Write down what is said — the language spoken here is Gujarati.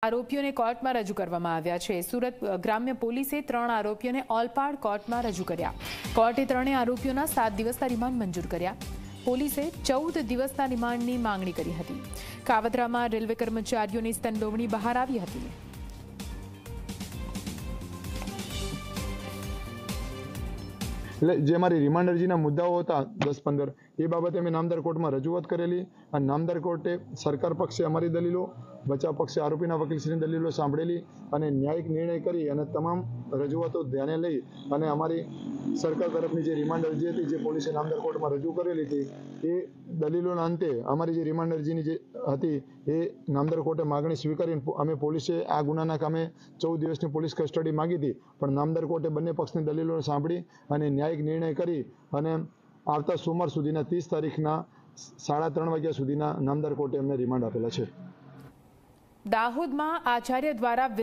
આરોપીઓને કોર્ટમાં રજૂ કરવામાં આવ્યા છે। સુરત ગ્રામ્ય પોલીસે 3 આરોપીઓને ઓલપાડ કોર્ટમાં રજૂ કર્યા। કોર્ટે 3 આરોપીઓના 7 દિવસના રિમાન્ડ મંજૂર કર્યા। પોલીસે 14 દિવસના રિમાન્ડની માંગણી કરી હતી। કાવતરામાં રેલવે કર્મચારીઓની સંડોવણી બહાર આવી હતી। એટલે જે અમારી રિમાન્ડ અરજીના મુદ્દાઓ હતા 10-15 એ બાબતે અમે નામદાર કોર્ટમાં રજૂઆત કરેલી અને નામદાર કોર્ટે સરકાર પક્ષે અમારી દલીલો, બચાવ પક્ષે આરોપીના વકીલશ્રીની દલીલો સાંભળેલી અને ન્યાયિક નિર્ણય કરી અને તમામ રજૂઆતો ધ્યાને લઈ અને અમારી સરકાર તરફની જે રિમાન્ડ અરજી હતી જે પોલીસે નામદાર કોર્ટમાં રજૂ કરેલી હતી એ દલીલોના અંતે અમારી જે રિમાન્ડ અરજીની જે હતી એ નામદાર કોર્ટે માગણી સ્વીકારીને અમે પોલીસે આ ગુનાના કામે 14 દિવસની પોલીસ કસ્ટડી માગી હતી, પણ નામદાર કોર્ટે બંને પક્ષની દલીલો સાંભળી અને ન્યાયિક નિર્ણય કરી અને આવતા સોમવાર સુધીના 30 તારીખના 3:30 વાગ્યા સુધીના નામદાર કોર્ટે અમને રિમાન્ડ આપેલા છે। દાહોદમાં આચાર્ય દ્વારા